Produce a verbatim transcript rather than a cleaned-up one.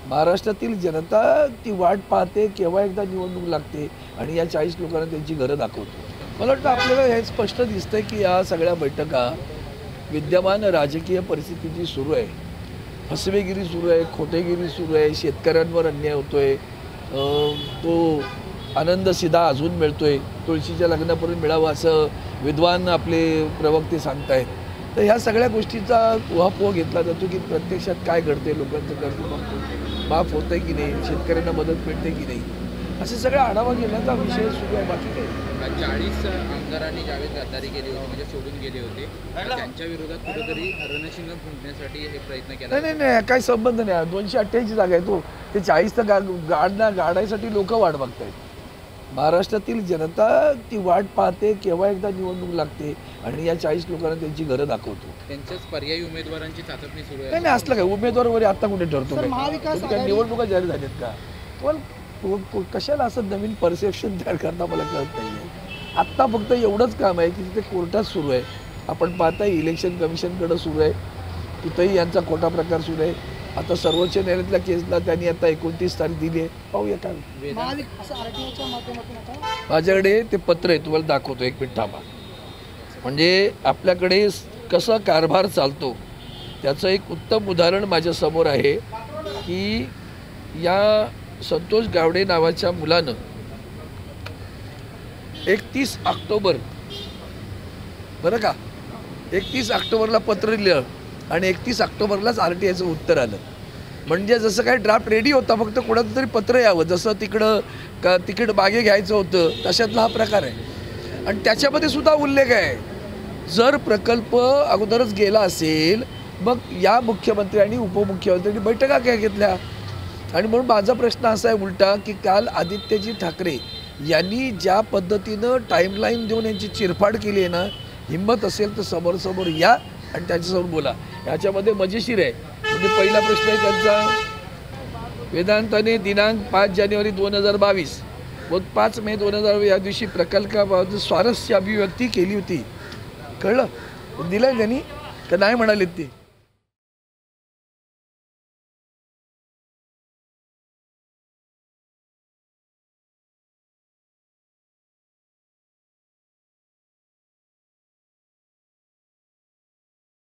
महाराष्ट्रातील जनता ती वाट पाहते केव्हा एकदा निवडणूक लागते आणि या चाळीस लोकांना त्यांची घरं दाखवतो। मला वाटतं आपल्याला हे स्पष्ट दिसतंय की या सगळ्या बैठका विद्यमान राजकीय परिस्थिती सुरू आहे, फसवेगिरी सुरू आहे, खोटेगिरी सुरू आहे, शेतकऱ्यांवर अन्याय होतोय, तो आनंद सिधा अजून मिळतोय, तुळशीच्या लग्नापर्यंत मिळावा असं विद्वान आपले प्रवक्ते सांगतायत। तर ह्या सगळ्या गोष्टीचा उहापोह घेतला जातो की प्रत्यक्षात काय घडते, लोकांचं कर्ज माफ होतंय की नाही, शेतकऱ्यांना मदत मिळते की नाही, असे सगळा आढावा घेण्याचा विषय सुरू आहे। बाकी काही चाळीस आमदारांनी ज्यावेळेस गद्दारी केली होती, म्हणजे सोडून गेले होते, त्यांच्या विरोधात कुठेतरी रणशिंग फुंकण्यासाठी हे प्रयत्न केला। नाही नाही काही संबंध नाही। दोनशे अठ्ठ्याऐंशी जागा आहे, तो ते चाळीस तर गा गाडण्या गाडायसाठी लोक वाट बघतायत। महाराष्ट्रातील जनता ती वाट पाहते केव्हा एकदा निवडणूक लागते आणि या चाळीस लोकांना त्यांची घरं दाखवतो। त्यांच्याच पर्यायी उमेदवारांची चाचपणी सुरू आहे। नाही नाही असलं काय उमेदवार वगैरे आता कुठे ठरतो काय? निवडणुका जाहीर झाल्यात का? पण कशाला असं नवीन परसेप्शन तयार करता मला कळत नाही आहे। आत्ता फक्त एवढंच काम आहे की तिथे कोर्टात सुरू आहे, आपण पाहताय इलेक्शन कमिशनकडे सुरू आहे, तिथंही यांचा खोटा प्रकार सुरू आहे। आता सर्वोच्च न्यायालयातल्या केसला त्यांनी आता एकोणतीस तारीख दिली आहे, पाहूया काय। माझ्याकडे ते पत्र आहे, तुम्हाला दाखवतो, एक मिनिट थांबा। म्हणजे आपल्याकडे कसं कारभार चालतो त्याचं एक उत्तम उदाहरण माझ्यासमोर आहे की या संतोष गावडे नावाच्या मुलानं एकतीस ऑक्टोबर बरं का एकतीस ऑक्टोबरला पत्र लिहिलं आणि एकतीस ऑक्टोबरलाच आर टी आयचं उत्तर आलं। म्हणजे जसं काय ड्राफ्ट रेडी होता, फक्त कोणाचं तरी पत्र यावं, जसं तिकडं का तिकीट मागे घ्यायचं होतं तशातला हा प्रकार आहे। आणि त्याच्यामध्ये सुद्धा उल्लेख आहे, जर प्रकल्प अगोदरच गेला असेल मग या मुख्यमंत्री आणि उपमुख्यमंत्र्यांनी बैठका काय घेतल्या। आणि म्हणून माझा प्रश्न असा आहे उलटा की काल आदित्यजी ठाकरे यांनी ज्या पद्धतीनं टाईमलाईन देऊन यांची चिरफाड केली आहे ना, हिंमत असेल तर समोर समोर या आणि त्यांच्यासमोर बोला। याच्यामध्ये मजेशीर आहे, म्हणजे पहिला प्रश्न आहे त्यांचा, वेदांताने दिनांक पाच जानेवारी दोन हजार बावीस व पाच मे दोन हजार या दिवशी प्रकल्पाबाबत स्वारस्य अभिव्यक्ती केली होती, कळलं? दिलं त्यांनी का नाही म्हणालेत ते?